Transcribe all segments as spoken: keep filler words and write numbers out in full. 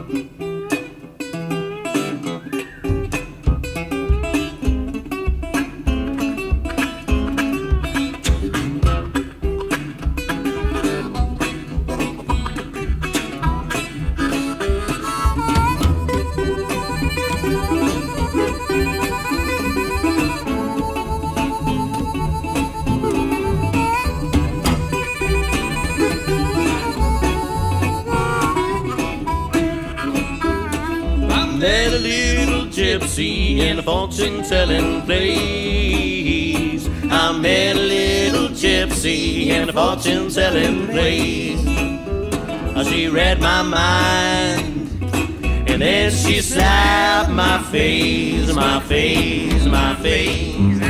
Met a little gypsy in a fortune-telling place. I met a little gypsy in a fortune-telling place. She read my mind, and then she slapped my face, my face, my face.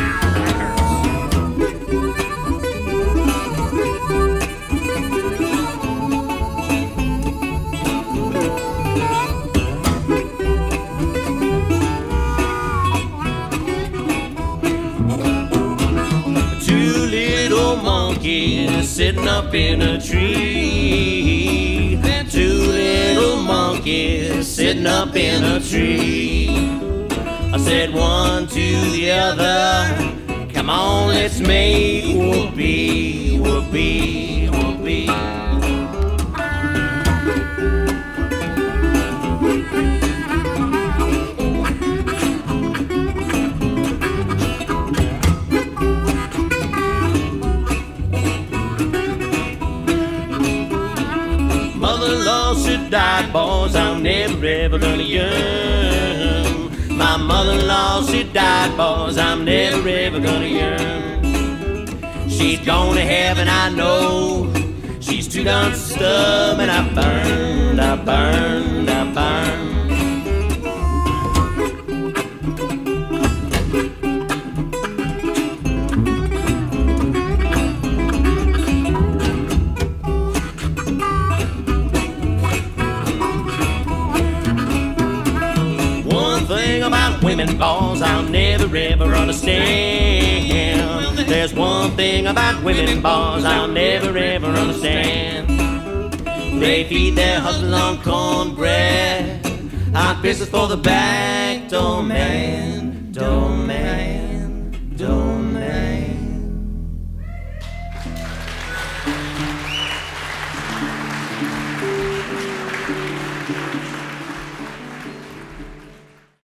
Monkeys sitting up in a tree. Two little monkeys sitting up in a tree. I said one to the other, come on, let's make whoopee, whoopee, whoopee. Mother-in-law, she died, boys, I'm never ever gonna yearn. My mother-in-law, she died, boys, I'm never ever gonna yearn. She's gone to heaven, I know. She's too done stub, and I burned, I burned, I burned. Thing about women, boys, I'll never ever understand. There's one thing about women, boys, I'll never ever understand. They feed their husbands on cornbread, hot business for the back door man, door man.